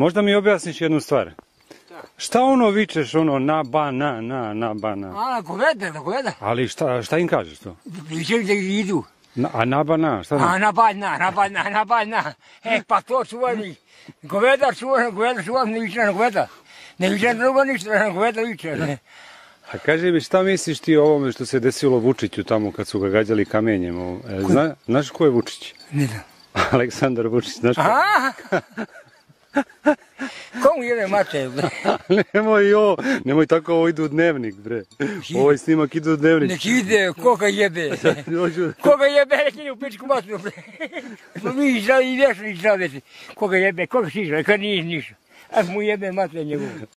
možda mi objasniš jednu stvar. Šta ono vičeš, ono, na bana? A, goveda. Ali šta im kažeš to? Vičem da idu. A na bana, šta A, na bana. Pa to čuvani. Goveda čuvam, ne viče na goveda. Ne viče drugo ništa, na goveda viče. A kaži mi, šta misliš ti o ovome što se desilo Vučiću tamo kad su ga gađali kamenjem? Znaš ko je Vučić? Ne znam. Aleksandar Vučić, znaš ko? Komu jebe mater, bre? Nemoj tako, ovo ide u dnevnik, bre. Ovaj snimak ide u dnevnik. Nek ide, koga jebe. Koga jebe, nek ide u pičku matru, bre. Mi i vješni žaveti. Koga jebe, koga si žao, kad nije ništa. A mu jebe mater njegovu.